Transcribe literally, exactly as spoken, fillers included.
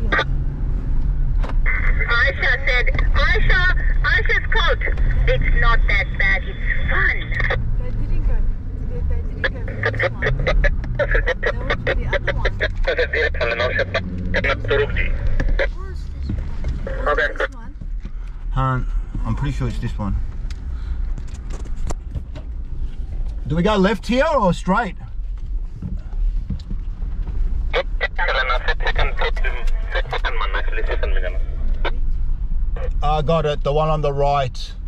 Aisha said, Aisha, Aisha's quote, it's not that bad, it's fun. They didn't go. They, they didn't go for this one. They went for the other one. What was this one? Han, I'm pretty sure it's this one. Do we go left here or straight? I got it, the one on the right.